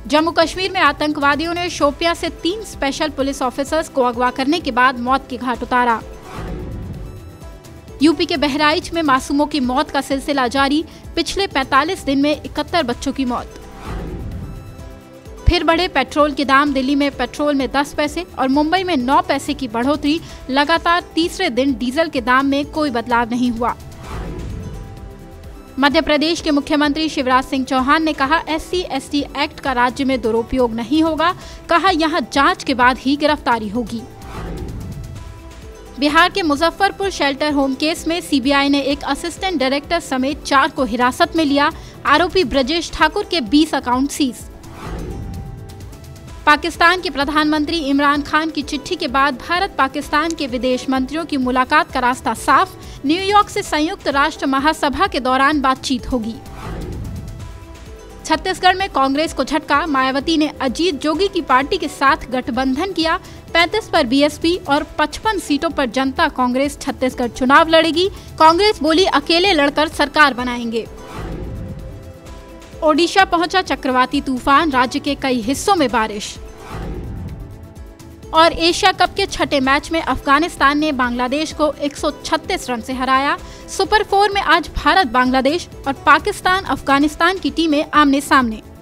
जम्मू कश्मीर में आतंकवादियों ने शोपियां से 3 स्पेशल पुलिस ऑफिसर्स को अगवा करने के बाद मौत के घाट उतारा। यूपी के बहराइच में मासूमों की मौत का सिलसिला जारी, पिछले 45 दिन में 71 बच्चों की मौत। फिर बढ़े पेट्रोल के दाम, दिल्ली में पेट्रोल में 10 पैसे और मुंबई में 9 पैसे की बढ़ोतरी। लगातार तीसरे दिन डीजल के दाम में कोई बदलाव नहीं हुआ। मध्य प्रदेश के मुख्यमंत्री शिवराज सिंह चौहान ने कहा, SC/ST एक्ट का राज्य में दुरुपयोग नहीं होगा। कहा, यहां जांच के बाद ही गिरफ्तारी होगी। बिहार के मुजफ्फरपुर शेल्टर होम केस में सीबीआई ने एक असिस्टेंट डायरेक्टर समेत 4 को हिरासत में लिया। आरोपी ब्रजेश ठाकुर के 20 अकाउंट सीज। पाकिस्तान के प्रधानमंत्री इमरान खान की चिट्ठी के बाद भारत पाकिस्तान के विदेश मंत्रियों की मुलाकात का रास्ता साफ। न्यूयॉर्क से संयुक्त राष्ट्र महासभा के दौरान बातचीत होगी। छत्तीसगढ़ में कांग्रेस को झटका, मायावती ने अजीत जोगी की पार्टी के साथ गठबंधन किया। 35 पर बीएसपी और 55 सीटों पर जनता कांग्रेस छत्तीसगढ़ चुनाव लड़ेगी। कांग्रेस बोली, अकेले लड़कर सरकार बनाएंगे। ओडिशा पहुंचा चक्रवाती तूफान, राज्य के कई हिस्सों में बारिश। और एशिया कप के छठे मैच में अफगानिस्तान ने बांग्लादेश को 136 रन से हराया। सुपर 4 में आज भारत, बांग्लादेश और पाकिस्तान अफगानिस्तान की टीमें आमने सामने।